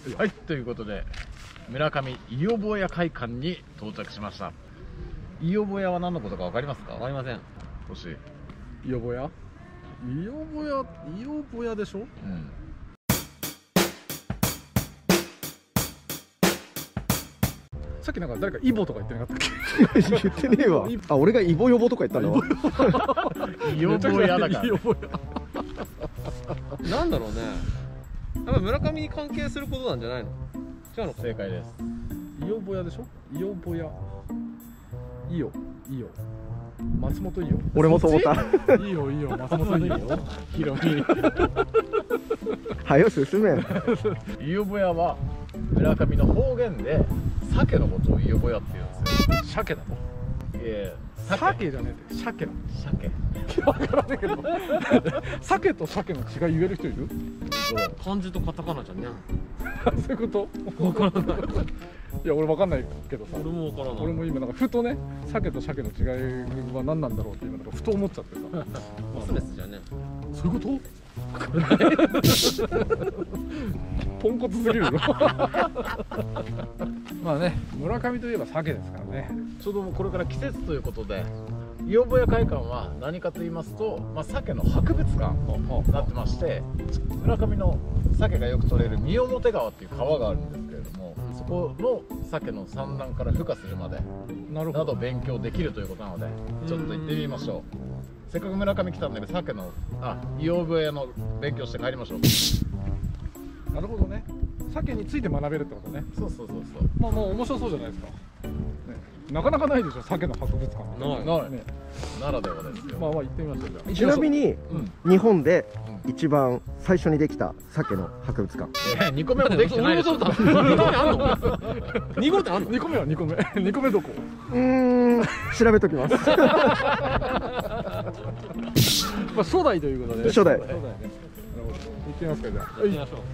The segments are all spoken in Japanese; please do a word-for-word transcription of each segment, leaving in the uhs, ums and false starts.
はい、ということで村上伊予保屋会館に到着しました。伊予保屋は何のことか分かりますか？ わかりません。 欲しい。 伊予保屋伊予保屋伊予保屋でしょ。 うん。 さっきなんか誰かイボとか言ってなかったっ言ってねえわ。あ、俺がイボヨボとか言ったの。 伊予保屋だから、ね。 伊予保屋なんだろうね。やっぱ村上に関係することなんじゃないの？違うのか。 正解です。 伊予保屋でしょ。伊予保屋伊予伊予松本伊予。 俺もそう思った。 いいよいいよ松本いいよ。 ヒロミ。 はよ進め。 伊予保屋は村上の方言で鮭のことを伊予保屋って言うんですよ。 鮭だと。 いえ、 鮭じゃねえって鮭だ。 鮭。 わからないけど。鮭と鮭の違い言える人いる？ 漢字とカタカナじゃね。 そういうこと？ わからない。 いや俺わかんないけどさ。 俺もわからない。 俺も今なんかふとね、鮭と鮭の違いは何なんだろうって今なんかふと思っちゃってさ。 オスメスじゃね。 そういうこと？ポンコツすぎるよ。まあね、村上といえば鮭ですからね。 ちょうどこれから季節ということで、伊予保屋会館は何かと言いますと、まあ、鮭の博物館になってまして、村上の鮭がよく取れる三面川っていう川があるんですけれども、そこの鮭の産卵から孵化するまでなるほど。 など勉強できるということなので、ちょっと行ってみましょう。せっかく村上来たんで、鮭のあ伊予保屋の勉強して帰りましょう。 なるほどね。鮭について学べるってことね。 そうそうそうそう。 まあまあ面白そうじゃないですか。ね、なかなかないでしょ、鮭の博物館。 ないない、 ね、 ならではですよ。 まあまあ行ってみましょうじゃあ。 ちなみにうん、 日本で一番最初にできた鮭の博物館。 えにこめもできてないでしょ。 にこめあんの？にこめってあんの？ 二個目は二個目。二個目どこ？ うーん、調べときます。 まあ初代ということで。 初代初代ね。なるほど。行ってみますかじゃあ。 行きましょう。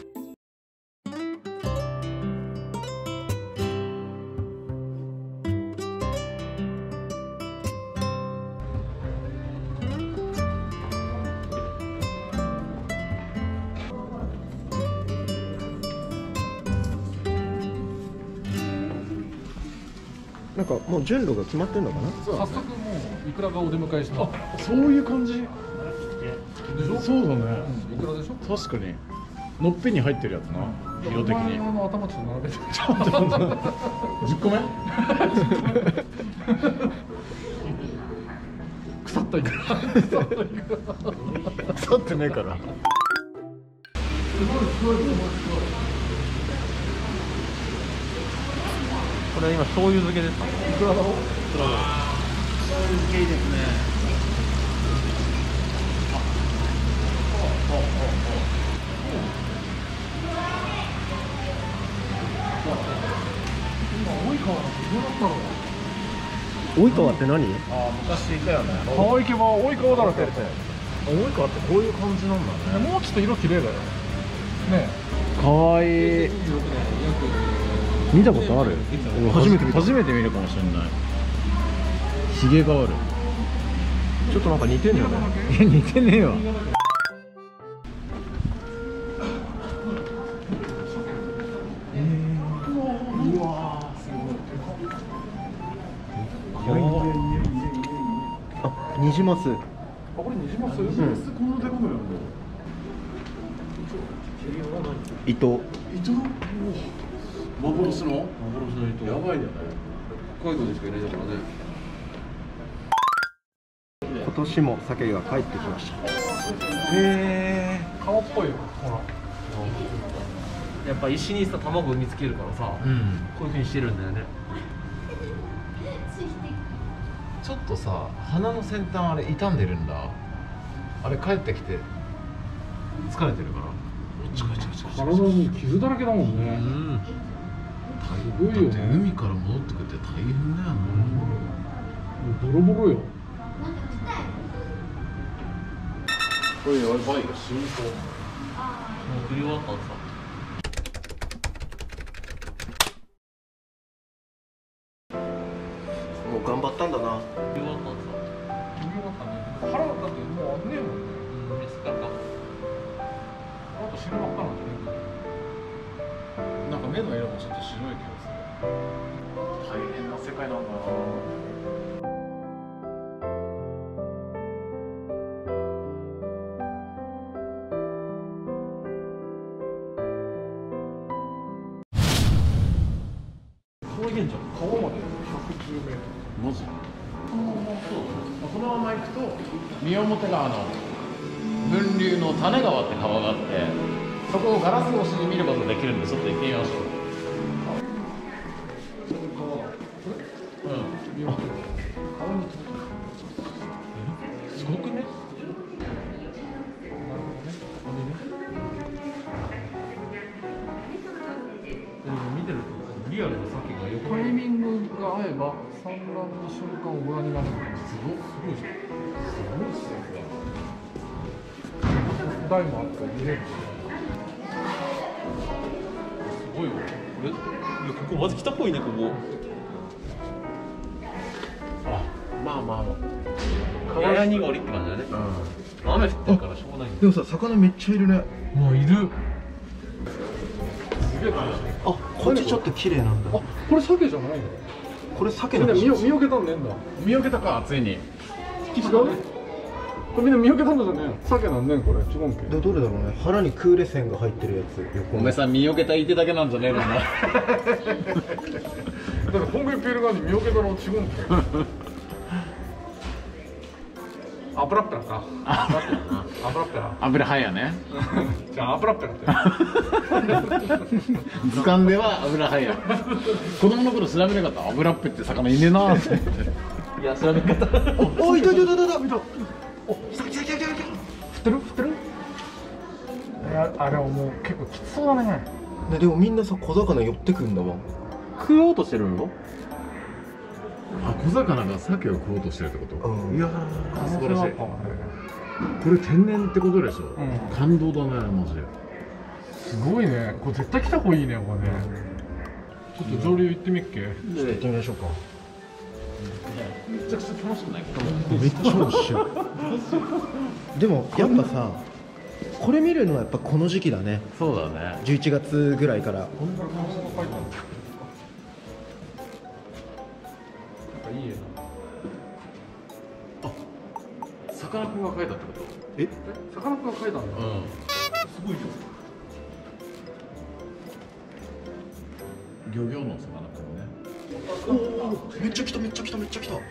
なんかもう順路が決まってんのかな。 早速もうイクラがお出迎えした。 あ、そういう感じ。 でしょ？ そうだね。 イクラでしょ？ 確かに。のっぺに入ってるやつな。色的に。 お前の頭ちょっと並べて。 ちょっとじゅっこめ？ 腐ったイクラ。 腐ってねえから。 これ今醤油漬けですか？ イクラだろ？ 醤油漬けいいですね。 及川って何？ ああ、昔いたよね。 川行けば及川だらけ。 大川ってこういう感じなんだね。 もうちょっと色綺麗だよ。ね。 かわいい。見たことある？初めて見た。 初めて見るかもしれない。ひげがある。 ちょっとなんか似てんだよね。 いや、似てねえわ。 あ、ニジマス。 あ、これニジマス？ うん。糸。 幻の？ 幻の糸。 やばいよね。 北海道でしかいないだからね。 今年も鮭が帰ってきました。 へえ。川っぽいよ。ほら。 やっぱ石にさ卵産みつけるからさ、 うん。 こういう風にしてるんだよね。 ちょっとさ、鼻の先端あれ傷んでるんだ。あれ帰ってきて疲れてるから。 体も傷だらけだもんね。 うん。 すごいよね。 海から戻ってくるって大変だよね。 ボロボロよ。 これやばいよ、死にそう。 もう振り終わったんさ。 もう頑張ったんだな。 振り終わったんさ。 君はかね。腹だってもうあんねえもんね。 うん、見つかった。 あと死ぬばっかなんじゃね目の色もちょっと白い気がする。大変な世界なんだな。 こういけんじゃん。川までひゃくじゅうメートル。 マジ？このまま行くと三表川の分流の種川って川があって、そこをガラス越しに見ることができるんで、ちょっと行ってみましょう。うん。 川にすごくね。見てるとリアルな鮭が横タイミングが合えば産卵の瞬間をご覧になる。すごい、すごいじゃん。すごいっすよ。台もあって見れるし。 すごいわ。え、いやここまず来た方がいいね、ここ。 あ、まあまあまあ。 川屋にがおりって感じだね。うん。雨降ってるからしょうがないんだ。 でもさ、魚めっちゃいるね。 もういる。 あ、こっちちょっと綺麗なんだ。 あ、これ鮭じゃないの？ これ鮭のみんな見よ見よけたんねえんだ。 見分けたか、ついに。 違う？これみんな見よけたんだじゃねえ。鮭なんねんこれ。違うんけ。 でどれだろうね。腹にクーレ線が入ってるやつ。横におめさん見分けたいてだけなんじゃねえのな。 だから本気ピール側に見よけたの違うんけ。アブラッペラか。アブラッペラな。アブラッペラ。 油はやね。 じゃあアブラッペラって。 図鑑では油はや。子供の頃調べなかった。油っぺって魚いねえなって。 いや、調べ方。 お、いたいたいたいたいた。 見た。お、来た来た来た来た。振ってる振ってる。いや、あれはもう結構きつそうだね。 ね、でもみんなさ、小魚寄ってくんだわ。 食おうとしてるの？ あ、小魚が鮭を食おうとしてるってこと。 うんいやー、素晴らしい。これ天然ってことでしょ。 うん、 感動だね、マジで。 すごいね。これ絶対来た方がいいね、これね。ちょっと上流行ってみっけ。 ちょっと行ってみましょうか。 めちゃくちゃ楽しくない？ めっちゃ面白い。でもやっぱさ、これ見るのはやっぱこの時期だね。 そうだね。 じゅういちがつぐらいから。 こんな感想が書いてある。なんかいい絵だ。 さかなクンが書いたってこと？ え、 さかなクンが書いたんだよ。 うん。 すごいじ漁業のさかなクンね。 おお、めっちゃ来ためっちゃ来ためっちゃ来た。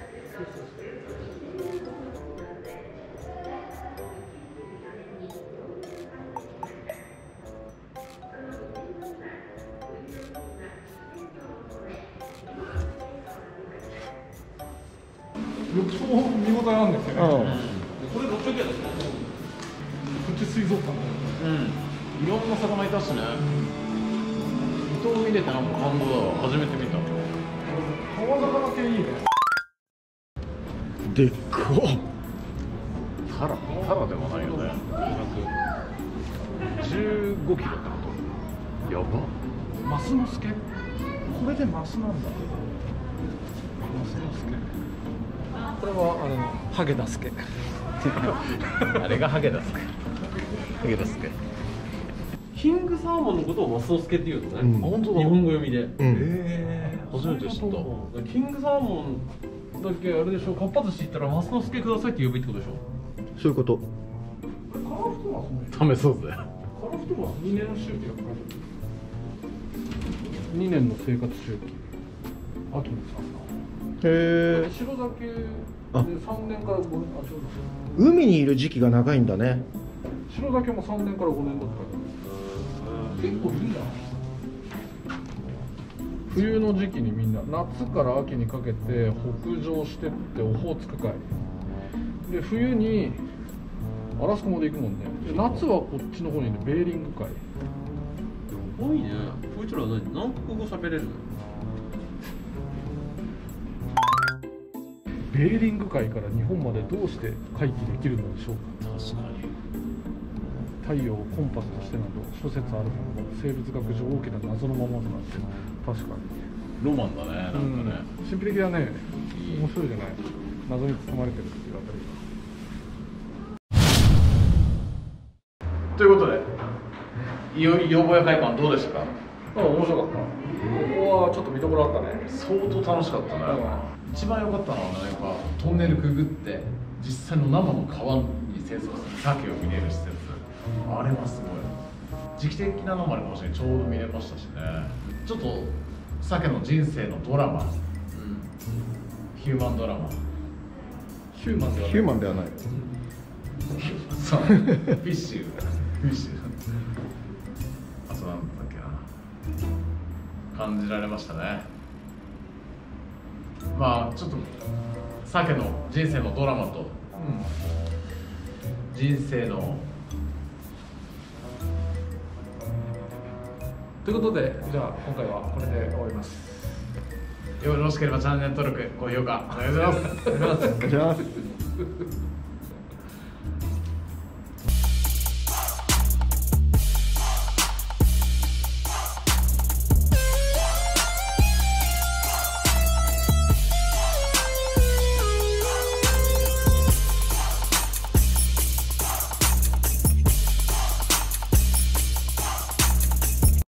緑茶も見応えあるんですよね。 うん。 これろっぴゃくえんですか？ プチ水族館だよ。 うん。いろんな魚いたしね。伊藤見れてなんか感動だわ。初めて見た。 川魚系いいね。 でっか。 タラ、タラでもないよね。じゅうごキロってこと？やば。 マスの助。これでマスなんだ。マスの助。これはあれのハゲダスケ。 あれがハゲダスケ。ハゲダスケ。 キングサーモンのことをマスノスケっていうのね。 うん本当だ。日本語読みで。 うん。 ええ、初めて知った。 キングサーモンだっけあれでしょ。かっぱ寿司行ったらマスノスケくださいって呼ぶってことでしょ。 そういうこと。 カラフトマスね。 試そうぜ。 カラフトマスにねん周期やっぱり。にねんの生活周期。あとにさんへえ。 白だけであさんねんからごねん、あ、ちょう海にいる時期が長いんだね。 ど白だけもさんねんからごねんだったから結構いいな。冬の時期にみんな夏から秋にかけて北上してってオホーツク海で、冬にアラスカまで行くもんね。で夏はこっちの方にいるベーリング海。 すごいね。こいつらは何何国語喋れるの？ ベーリング海から日本までどうして回帰できるのでしょうか。 確かに。 太陽をコンパスとしてなど諸説あるものの、生物学上大きな謎のままとなっている。確かにロマンだね。なんかね。 うん、神秘的だね。面白いじゃない。謎に包まれてるっていうあたりが。 ということで、いよいよぼや会館どうでしたか？ うん面白かった。ここはちょっと見どころあったね。 相当楽しかったね、一番良かったのはね、やっぱトンネルくぐって実際の生の川に生息する鮭を見れる施設、あれはすごい時期的なのもあるかもしれない、ちょうど見れましたしね。ちょっと鮭の人生のドラマ、うん、ヒューマンドラマ、 ヒューマンではないヒューマンではない。 そうフィッシュフィッシュあとなんだっけな、感じられましたね。まあちょっと鮭の人生のドラマと、うん、人生のということで、じゃあ今回はこれで終わります。 よろしければチャンネル登録高評価お願いします。 お願いします。